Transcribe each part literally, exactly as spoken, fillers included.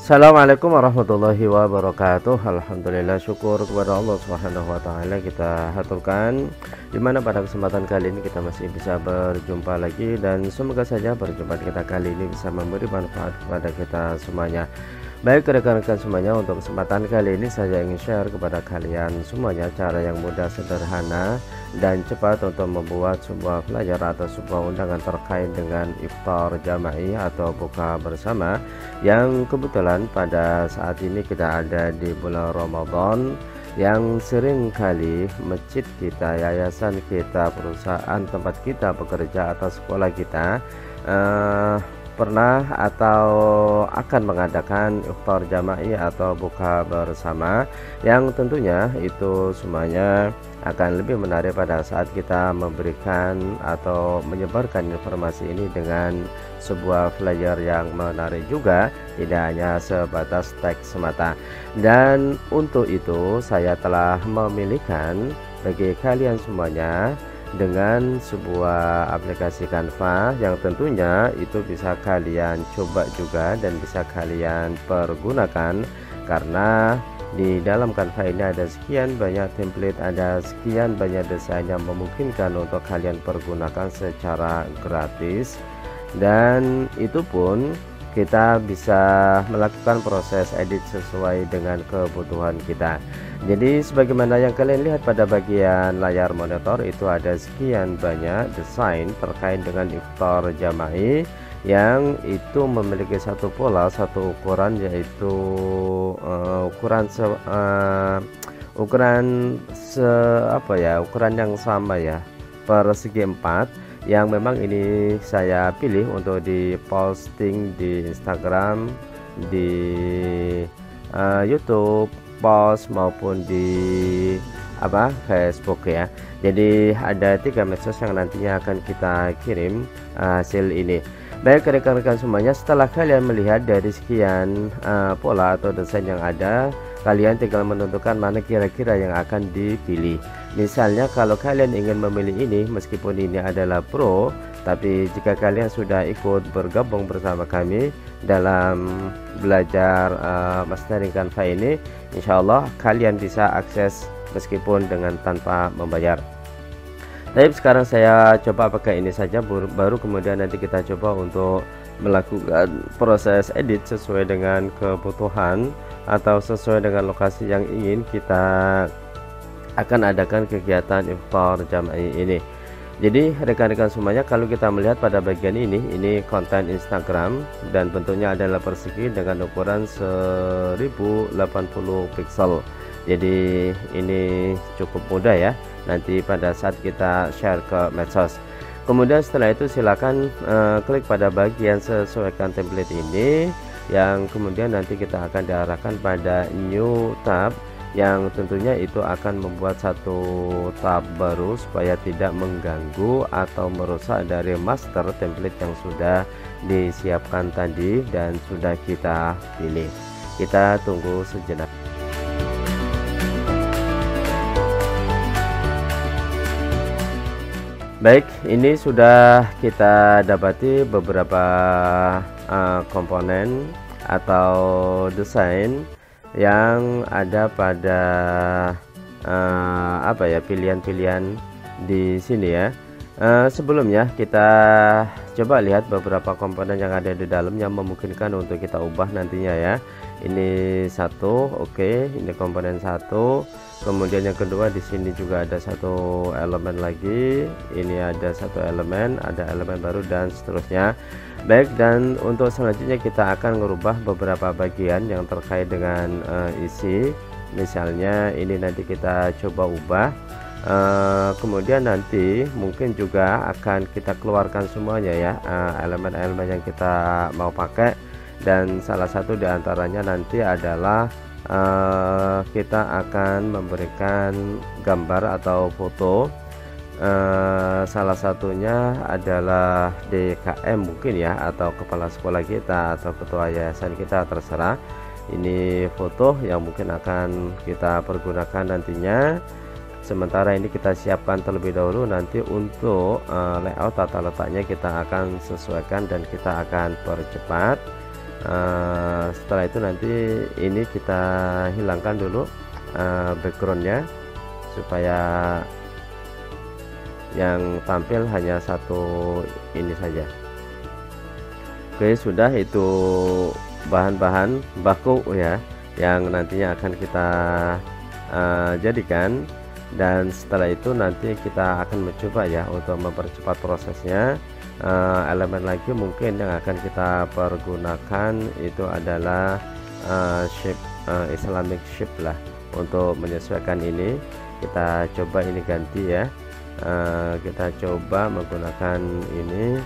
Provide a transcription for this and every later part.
Assalamualaikum warahmatullahi wabarakatuh. Alhamdulillah, syukur kepada Allah Subhanahu wa taala kita haturkan, dimana pada kesempatan kali ini kita masih bisa berjumpa lagi, dan semoga saja perjumpaan kita kali ini bisa memberi manfaat kepada kita semuanya. Baik rekan-rekan semuanya, untuk kesempatan kali ini saya ingin share kepada kalian semuanya cara yang mudah, sederhana, dan cepat untuk membuat sebuah pelajar atau sebuah undangan terkait dengan iftar jama'i atau buka bersama, yang kebetulan pada saat ini kita ada di bulan Ramadan, yang sering kali masjid kita, yayasan kita, perusahaan tempat kita bekerja atau sekolah kita uh, pernah atau akan mengadakan iftar jama'i atau buka bersama, yang tentunya itu semuanya akan lebih menarik pada saat kita memberikan atau menyebarkan informasi ini dengan sebuah flyer yang menarik juga, tidak hanya sebatas teks semata. Dan untuk itu saya telah memilihkan bagi kalian semuanya dengan sebuah aplikasi Canva yang tentunya itu bisa kalian coba juga dan bisa kalian pergunakan, karena di dalam Canva ini ada sekian banyak template, ada sekian banyak desain yang memungkinkan untuk kalian pergunakan secara gratis, dan itu pun kita bisa melakukan proses edit sesuai dengan kebutuhan kita. Jadi sebagaimana yang kalian lihat pada bagian layar monitor, itu ada sekian banyak desain terkait dengan iftar jama'i yang itu memiliki satu pola, satu ukuran, yaitu uh, ukuran se, uh, ukuran se, apa ya ukuran yang sama ya, persegi empat, yang memang ini saya pilih untuk diposting di Instagram, di uh, YouTube, post maupun di apa Facebook ya. Jadi ada tiga medsos yang nantinya akan kita kirim uh, hasil ini. Baik rekan-rekan semuanya, setelah kalian melihat dari sekian uh, pola atau desain yang ada, kalian tinggal menentukan mana kira-kira yang akan dipilih. Misalnya kalau kalian ingin memilih ini, meskipun ini adalah pro, tapi jika kalian sudah ikut bergabung bersama kami dalam belajar uh, mastering Canva ini, insya Allah kalian bisa akses meskipun dengan tanpa membayar. Tapi sekarang saya coba pakai ini saja, baru kemudian nanti kita coba untuk melakukan proses edit sesuai dengan kebutuhan atau sesuai dengan lokasi yang ingin kita akan adakan kegiatan iftar jama'i ini. Jadi rekan-rekan semuanya, kalau kita melihat pada bagian ini, ini konten Instagram dan bentuknya adalah persegi dengan ukuran seribu delapan puluh pixel. Jadi ini cukup mudah ya, nanti pada saat kita share ke medsos. Kemudian setelah itu silakan uh, klik pada bagian sesuaikan template ini, yang kemudian nanti kita akan diarahkan pada new tab, yang tentunya itu akan membuat satu tab baru supaya tidak mengganggu atau merusak dari master template yang sudah disiapkan tadi dan sudah kita pilih. Kita tunggu sejenak. Baik, ini sudah kita dapati beberapa uh, komponen atau desain yang ada pada uh, apa ya pilihan-pilihan di sini ya. Uh, sebelumnya kita coba lihat beberapa komponen yang ada di dalam yang memungkinkan untuk kita ubah nantinya ya. Ini satu, oke, okay. Ini komponen satu. Kemudian yang kedua, di sini juga ada satu elemen lagi. Ini ada satu elemen, ada elemen baru dan seterusnya. Baik, dan untuk selanjutnya kita akan merubah beberapa bagian yang terkait dengan uh, isi. Misalnya ini nanti kita coba ubah. Uh, kemudian nanti mungkin juga akan kita keluarkan semuanya ya, elemen-elemen uh, yang kita mau pakai, dan salah satu diantaranya nanti adalah uh, kita akan memberikan gambar atau foto. Uh, salah satunya adalah D K M mungkin ya, atau kepala sekolah kita atau ketua yayasan kita, terserah. Ini foto yang mungkin akan kita pergunakan nantinya. Sementara ini kita siapkan terlebih dahulu, nanti untuk uh, layout tata letaknya kita akan sesuaikan dan kita akan percepat. uh, setelah itu nanti ini kita hilangkan dulu uh, backgroundnya supaya yang tampil hanya satu ini saja. Oke, sudah itu bahan-bahan baku ya yang nantinya akan kita uh, jadikan, dan setelah itu nanti kita akan mencoba ya untuk mempercepat prosesnya. Uh, elemen lagi mungkin yang akan kita pergunakan itu adalah uh, shape uh, Islamic shape lah. Untuk menyesuaikan ini kita coba ini ganti ya, uh, kita coba menggunakan ini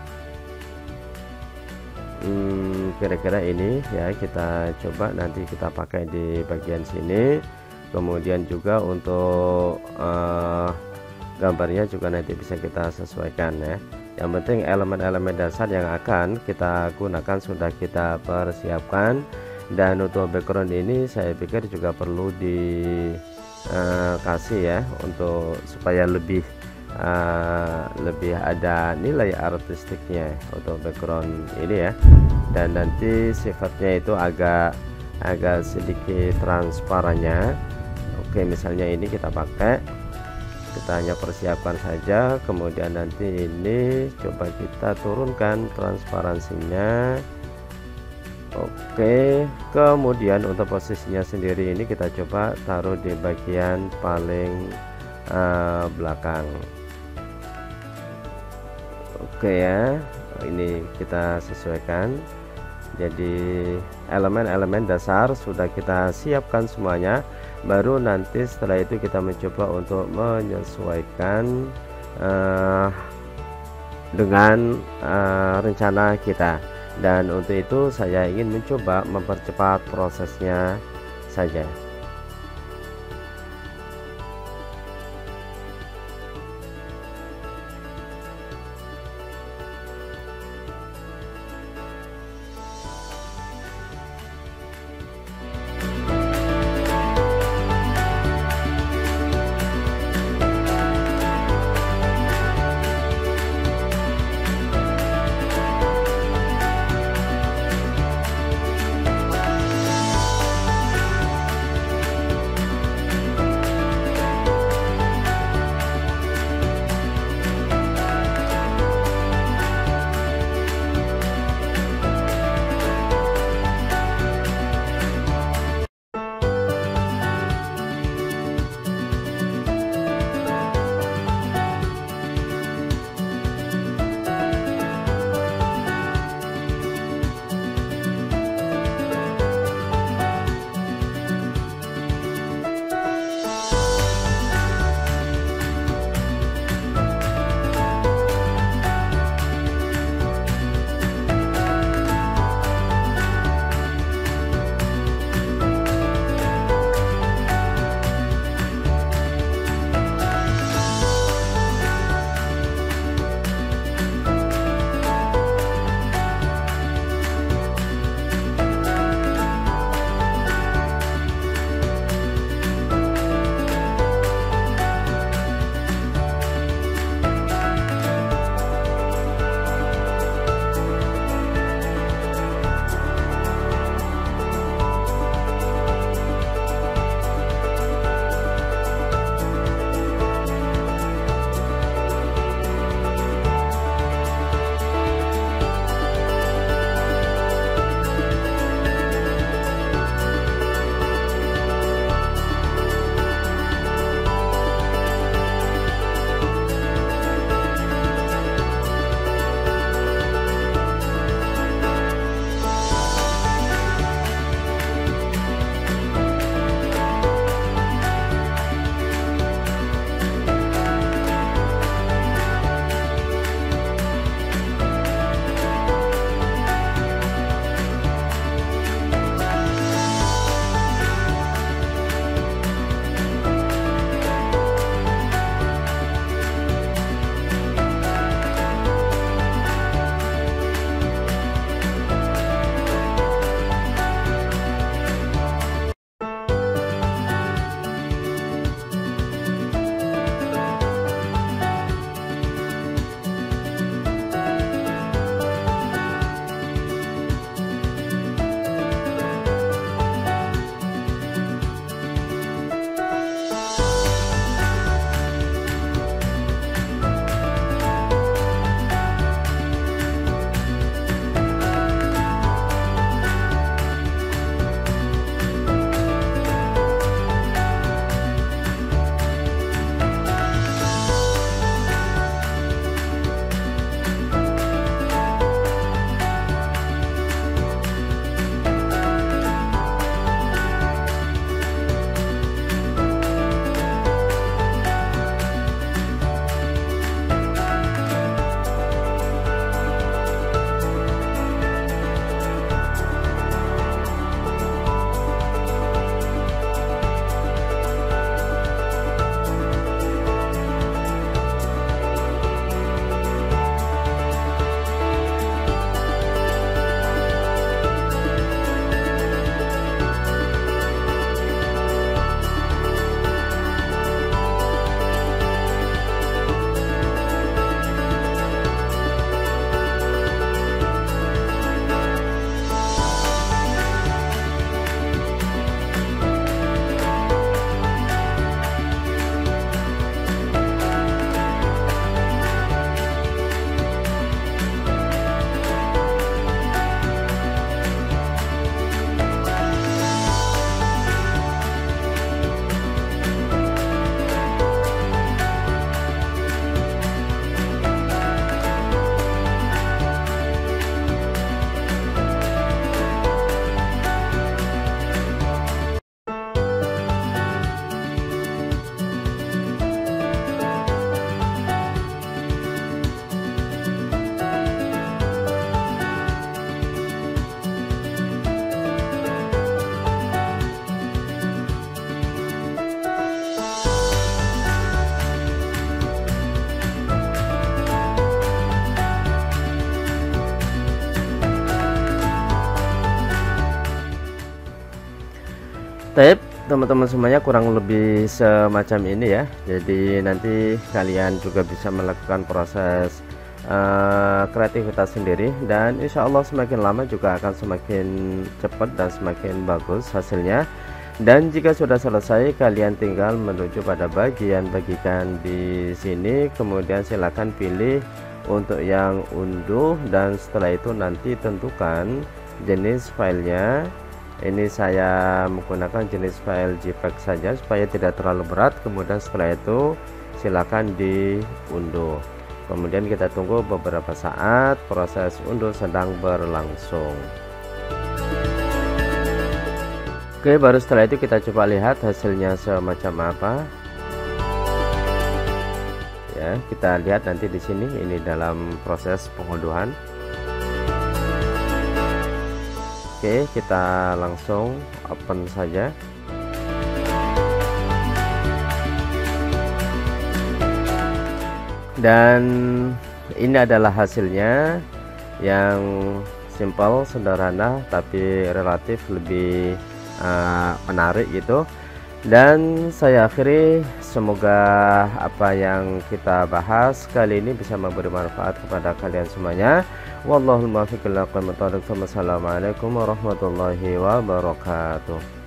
hmm, kira-kira ini ya, kita coba nanti kita pakai di bagian sini. Kemudian juga untuk uh, gambarnya juga nanti bisa kita sesuaikan ya. Yang penting elemen-elemen dasar yang akan kita gunakan sudah kita persiapkan, dan untuk background ini saya pikir juga perlu dikasih uh, ya, untuk supaya lebih uh, lebih ada nilai artistiknya untuk background ini ya. Dan nanti sifatnya itu agak agak sedikit transparannya. Oke, misalnya ini kita pakai, kita hanya persiapkan saja, kemudian nanti ini coba kita turunkan transparansinya. Oke, kemudian untuk posisinya sendiri ini kita coba taruh di bagian paling uh, belakang. Oke ya, ini kita sesuaikan. Jadi elemen-elemen dasar sudah kita siapkan semuanya, baru nanti setelah itu kita mencoba untuk menyesuaikan uh, dengan uh, rencana kita. Dan untuk itu saya ingin mencoba mempercepat prosesnya saja. Taib, teman-teman semuanya kurang lebih semacam ini ya. Jadi nanti kalian juga bisa melakukan proses uh, kreativitas sendiri, dan insya Allah semakin lama juga akan semakin cepat dan semakin bagus hasilnya. Dan jika sudah selesai, kalian tinggal menuju pada bagian bagikan di sini, kemudian silakan pilih untuk yang unduh, dan setelah itu nanti tentukan jenis filenya. Ini saya menggunakan jenis file J P E G saja supaya tidak terlalu berat. Kemudian setelah itu silakan diunduh, kemudian kita tunggu beberapa saat. Proses unduh sedang berlangsung. Oke, baru setelah itu kita coba lihat hasilnya semacam apa ya. Kita lihat nanti di sini, ini dalam proses pengunduhan. Oke, kita langsung open saja. Dan ini adalah hasilnya yang simple, sederhana, tapi relatif lebih uh, menarik gitu. Dan saya akhiri, semoga apa yang kita bahas kali ini bisa memberi manfaat kepada kalian semuanya. Wallahul muwaffiq ila aqwamit thoriq. Wassalamualaikum warahmatullahi wabarakatuh.